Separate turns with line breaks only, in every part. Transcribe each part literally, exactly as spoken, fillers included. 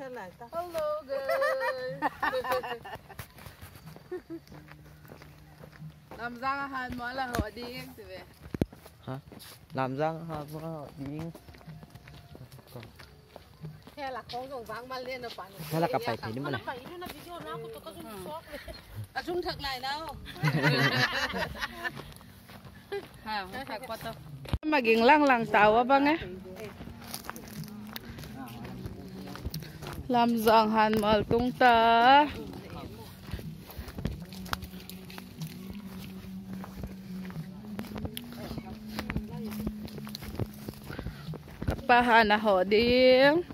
Hello guys. Làm răng hàn món là họ đi em thì về.
Hả? Làm răng hả? Họ đi.
Thế là con dùng vang mà lên nó bạn.
Thế là cặp phải thấy đúng không này?
À trung thực này đâu. Hả? Phải qua đâu. Mà ging lang lang tàu á băng á. Làm răng hàn món tung ta. Pahan na ho ding.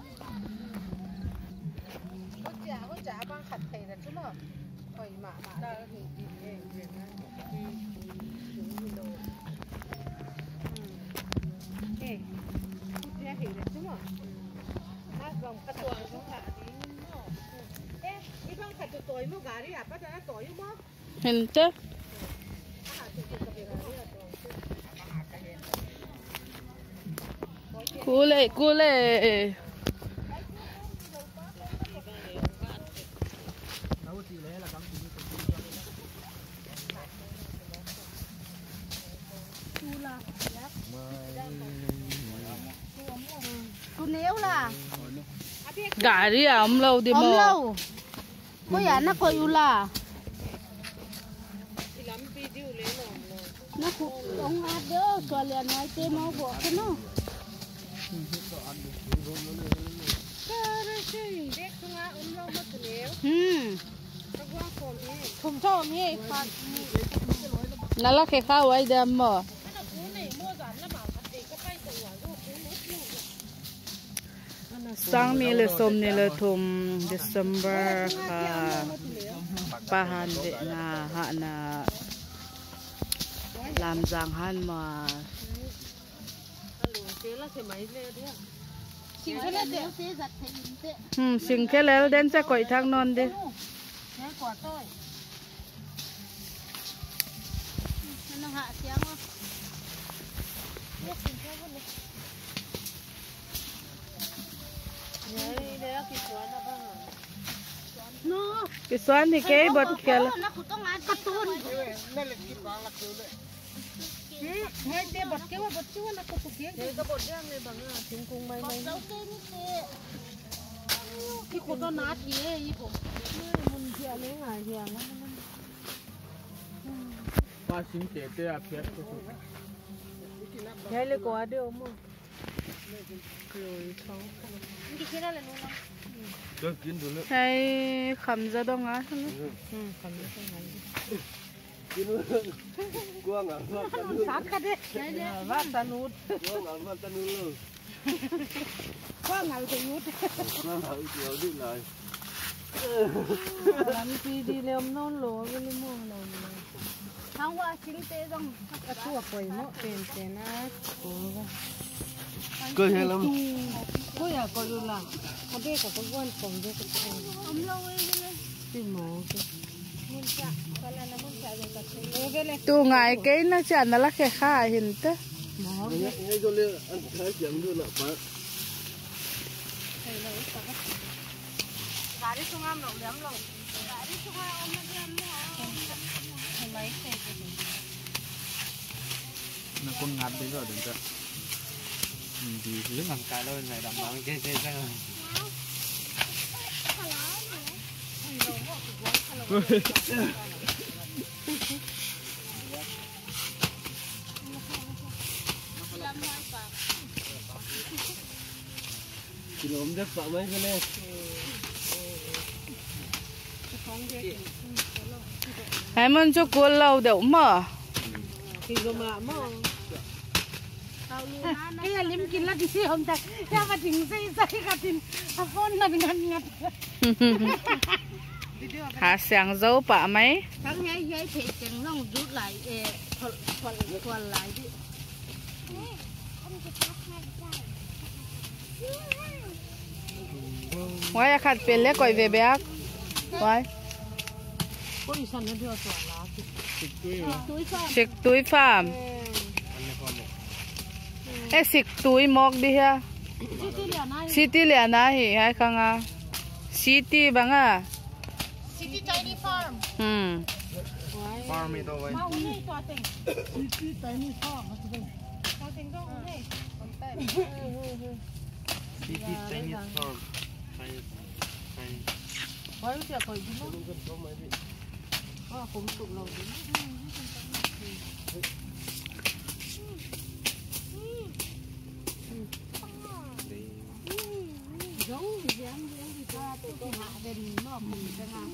Hente. Cule, cule.
Cô nếu là
Gà đi à, ông lâu đi
ôm
mò.
lâu. Cô giả nó coi u là. Nó cũng ông ăn đó, cho liền nói tên nó bỏ cái nó. Hmm. Không cho nghe.
Nó là cái khao ấy đem mò. Sang mi le som ni le thum December ha pahan de na ha na làm giang han mà hmm sing cái lel den cha koi thang non đi
No.
cái xoan thì cái bật kia là
Nó cũngต้องงานการ์ตูนเฮ้ยเดี๋ยวบดเกี่ยวบดชื่อนะก็ตุกเกี่ยวเดี๋ยวก็บดเรื่องเลยบางอ่ะถึงกรุงไม่ไม่เราเต้นนี่เต้ที่คนต้องนัดเย่ยี่ผมมันเที่ยวเลี้ยงไงเที่ยวแล้วมัน
ป้าชิงเจ๊เตี้ยเพี้ยนก็สุด
ใช่เลยกว่าเดียวมั้งเลยท้อง
đi kia là luôn không
Được kiến đủ nữa.
hay khẩm ra đông á không?
ừ khẩm ra đông á
Kiến nữa. Qua ngả vắt ta nút.
sát cái đấy
Vắt ta nút.
Qua ngả vắt ta nút luôn.
qua ngả thì nút.
Qua ngả chiều đi lại.
Làm gì đi làm non lúa cái lim mua này.
Không qua chính tế rong.
Cái chua quẩy mỡ tiền tiền á.
Cơ hay lắm.
Cô ya coi luôn là. Có biết cả có quan trọng với cái này.
Ông lâu ấy cái
Tìm mỏ cái.
muốn chả, còn là nó muốn chả dùng cả thứ.
cái này. Tu ngài cái nó chẳng là cái khai hình thế.
Mỏ. Ngay cho lên ăn thái chấm luôn ạ bác.
Gà đi xuống ăn lẩu lắm lẩu. Gà đi xuống ăn ôm nó ăn nữa. Thằng mấy cái gì?
Nó con ngạt đấy rồi đừng sợ. Thì cứ làm cái thôi này đảm bảo cái cái cái Chị lốm rất sợ mấy cái này.
Hai mình cho cô lâu đậu mở.
Thì rồi mà mở. Cái là liếm kín là cái gì không ta? Ra mà chỉnh xây xây cả chỉnh, phone là ngặt ngặt.
Hả sáng dấu bả mấy?
Tháng ngày giấy thì chừng nó rút lại, thuận thuận thuận lại đi.
Ngoài khát tiền lấy coi về bé. Ngoài.
Có đi săn nó đưa sổ lá kì.
Xịt túi farm. Ê xịt túi mọc đi ha. City liền này hi hai khang à. City bang à?
City Chinese Farm.
Hmm.
Farm itu vậy.
Mau ini tua ting. City Chinese Farm macam tu. Tua ting tu ini. Konten.
City Chinese Farm. Chinese. Chinese.
Baru siapa kau itu? Oh, aku masuk laut ini. Giống thì dám dám thì qua tụi tôi hạ về nó mình cho ngang.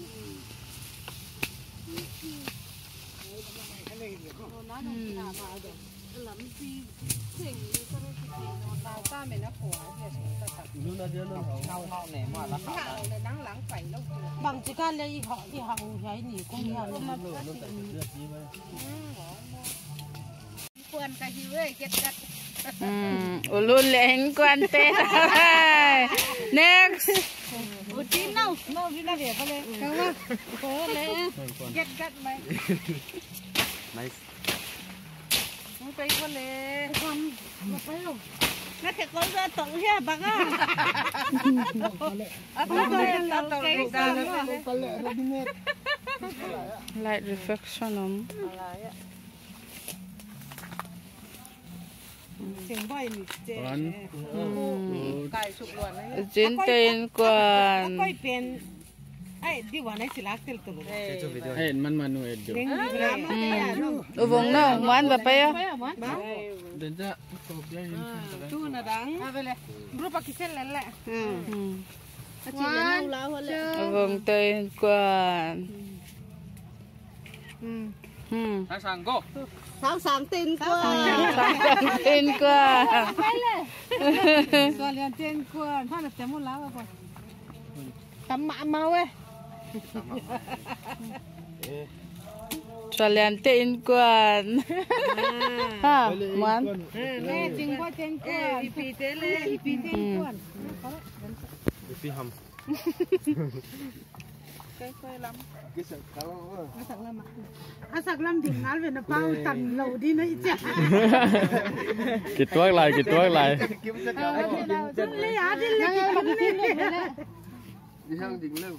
Nó nó hạ vào được. Lắm gì thỉnh cho nó thì nó đào ta mình nó khổ thì sẽ ta tập.
Luôn là dia luôn. Ngau ngau nè mà là khảo.
Hạo này nắng lắng phải lâu. Bằng chỉ can đây họ thì họ thấy nhỉ cũng hiểu nó mà quan cái gì vậy chết chết.
Hmm, ulun leng kuan te. Next.
Utin nào, nào đi ra về cái này. Không á, có lẽ chết chết mày.
Nice.
Không phải có lẽ không, không phải đâu. Nó sẽ có ra tổng ha bác à.
Light reflection om.
Tiếng bay mình
Còn.
cài sụp luôn đấy.
Jin tên quan.
Coi pen. Ai đi vào này chỉ lát tel tụi nó.
Eh, man man nu edo.
Uvong na, man ba pa ya?
Dan sa kopya yun.
Tu na dang. À vậy này. Bro pakisel lele.
Hmm.
Chỉ là lâu lâu hơn.
Uvong tên quan. Hmm. Hmm.
Sang sang go.
Sáng sáng tên qua.
Sáng tên quan.
Còn liền tên qua. Thôi là chém một lá vào. Tắm mạ mau ấy.
Salian tên quan. Ha, man.
Nè chừng qua tên qua. Ipi tên lên. Ipi tên qua.
Ipi ham.
Cái quay lắm. Cái sạc lắm ạ. À sạc lắm thì ngál về nó bao tầm lầu đi nó ít chả.
Kịch tuốt lại, kịch tuốt lại.
Lấy á đi lấy cái bóng đi.
Đi sang đỉnh lên.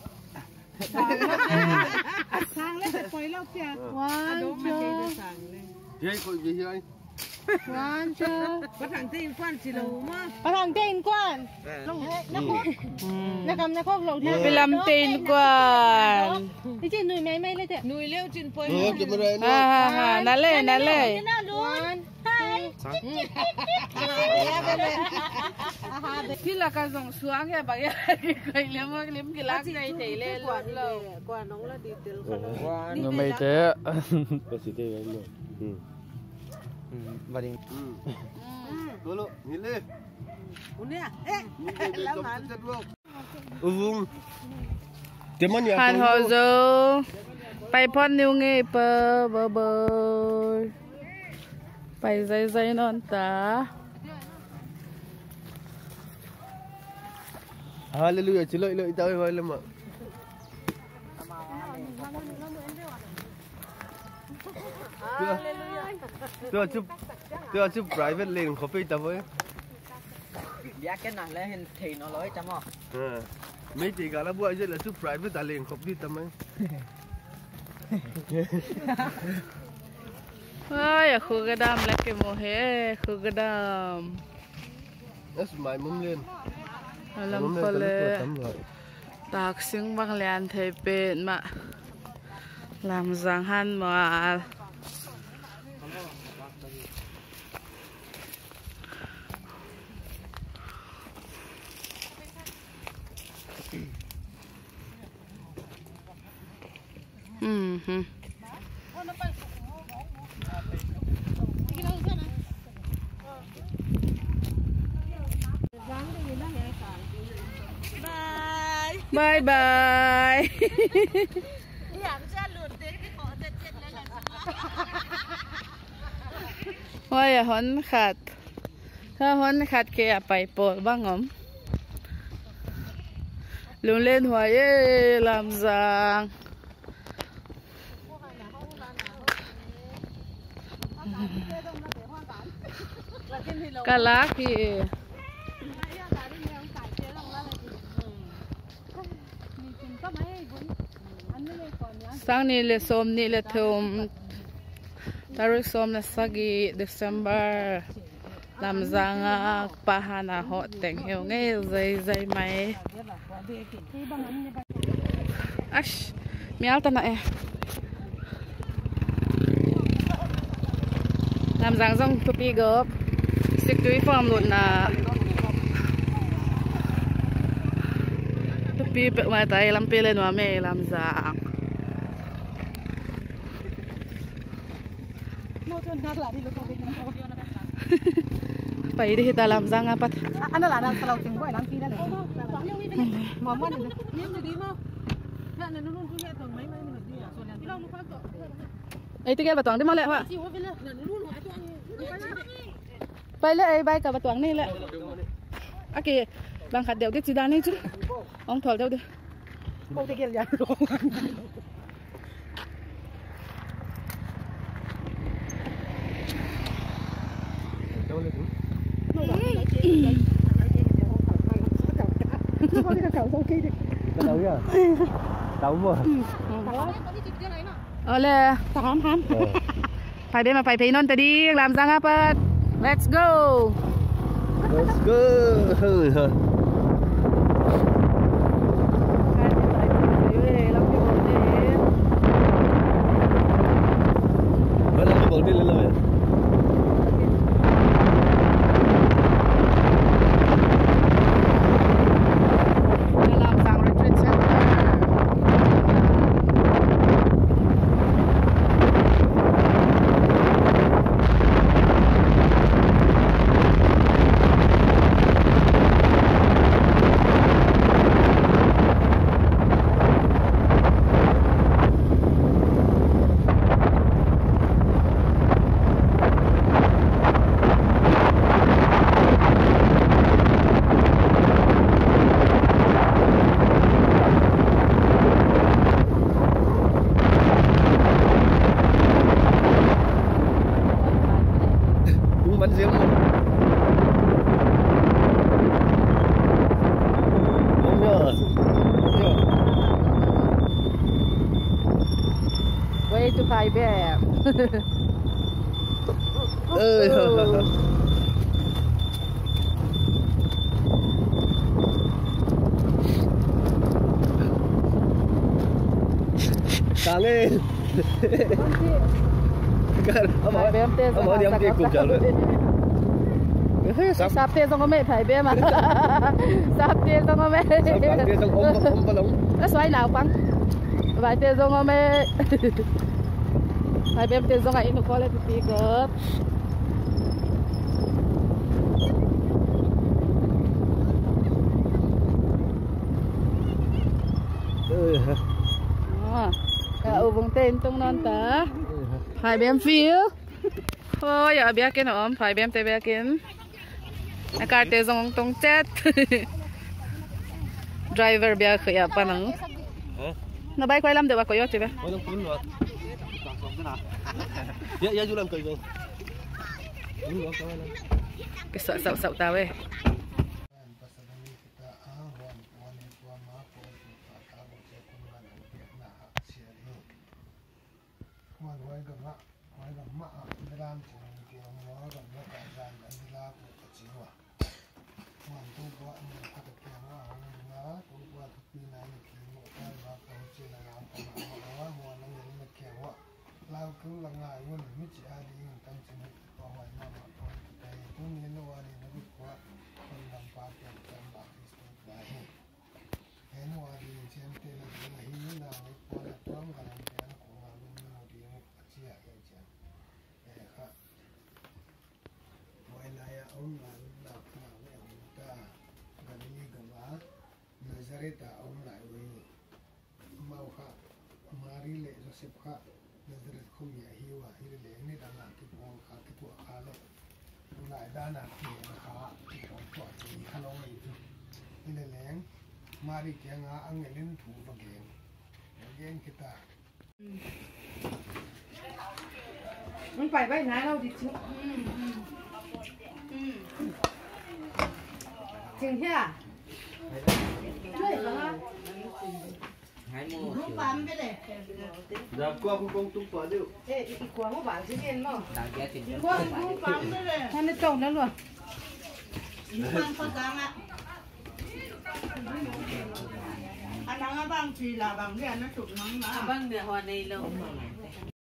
Sang lấy cái quay lâu kìa. One, two.
Thế coi gì vậy?
One, two. Bắt thằng tên quan chỉ lầu mà. Bắt thằng tên quan. Lầu nó khóc. Nó cầm nó khóc lầu đi.
Film tên quan.
Đi trên nuôi máy máy lên thế. Nuôi leo trên quay.
Ha ha ha, nã lê nã lê.
One, hai.
Khi là cái dòng xuống cái bà cái liếm cái liếm cái lá cây chảy lên lầu.
Quả nóng là đi từ khăn.
Nó mày thế. Cái gì thế vậy? Ừ. Và đi. Ừ. Tôi luôn, nhìn lên.
Uống đi à? Ê, lâu hẳn.
Ừ vùng. Tiêm ăn nhiều.
Hàn họ dâu. Bay pon niu nghe bơ bơ bơ. Bay dây dây non tá.
Hallelujah, chỉ lợi lợi tao vậy lắm ạ. Tôi chụp, tôi chụp private lên có phải tao với.
Giá cái này lên thì nó lối chăm không?
À, mấy chị cả là buổi giờ là chụp private ta lên không đi tao ấy.
Ôi, khu cái đam lấy cái mồ hế, khu cái đam.
Nó mày mông lên.
Alam ko le. Tak sing bang lian thei pe ma. Lam zang han ma. Hmm hmm. Bye bye. Ôi hôn khát.ถ้าhôn khát kia phải bồi băng ấm. Lùn lên hoài ê làm giang. Cá lá kìa. sang ni le som ni le thum tarik som na sagi December lam zanga pahana ho teng heu nge zai zai mai ash mial ta na e lam zang zong tu pi gop sik tu form lut na tu pi pe ma tai lam pe le no me lam zangไปดิตาลำซังอ่ะปัดอันนั้นหลานเราจริงบ่อยล้างปีได้เลยหมอมันนี่มันดีมากแล้วนั่นนู่นคือแค่ตรงไม้ไม้มันดีอ่ะส่วนนั้นที่เราลูกค้าก็ไอ้ที่แกประตองได้มาแล้วว่ะไปเลยไอ้ใบกับประตองนี่แหละโอเคบางขัดเดี๋ยวเด็กจีดานี่จุ๊อ้องถอดเดี๋ยวดิโอ้ที่แกอยากร้อง
Đâu vậy? Đâu mà?
Ờ là tám tám. Phải bên mà phải thấy non tới đi làm răng áp. Let's go.
Let's go. Vẫn là cái bộ đi lên rồi. Bắn riêng luôn. Đúng rồi.
Way to Pai Bear.
Ơi. Càng lên. Ông hỏi ông hỏi đi ông kia cùng chờ luôn.
Sắp tiền xong có mẹ phải bê mà. Sắp tiền xong có mẹ.
Sắp tiền xong ôm ôm balong.
Nó xoay nào phăng. Vài tiền xong có mẹ. Phải bê tiền xong ngày nó có lên tí gớp. Ở vùng tên tung non ta. Phải bém phiếu. Thôi ở bia kiến ốm phải bém tê bia kiến. Cái card tê dòng tung chết. Driver bia khởi à pa nắng. Nó bay quay lắm được bà có yếu chứ bé.
Ôi nó cuốn rồi. Dạ dạ chú làm cười rồi.
Cái sợ sợ sợ tao ấy.
lao cứu là ngài luôn mới chỉ ai đi tăng trình có hỏi mà mà thôi thì cũng như nó đi nó biết quá còn làm ba cái làm ba cái sự đại thế nó đi xem tên là cái này như nào đấy qua là trong cái làm cái nó cũng làm luôn nó đi một cái gì vậy chứ để khác ngoài này ông là đào nào với ông ta gần như gần đó Nazareth ông lại với mau khác Mari le Joseph khác Nazareth không nhẹ hiu à hiu le này đang làm cái bộ khác cái bộ khác đấy lại đã làm cái khác cái bộ khác thì khá lâu rồi hiu le leng Mari kia ngã anh ấy lên thủ và ghen ghen kita
không phải vậy nãy đâu thì chứ chừng thế à? Chơi hả?
ไปเลย
Dah kuah aku kong tumpah dia.
เอ๊ะอีกขวางว่าหวานสิเห็นบ่
ตามแกติด
กวางกูฟังไปเลย
ท่านได้จงแล้วหรอ
ฟังเขาดังอ่ะอันนั้นบางทีละบางเรื่องนั่นถูกน้องนะ
บ้างเดี๋ยววันนี้เรา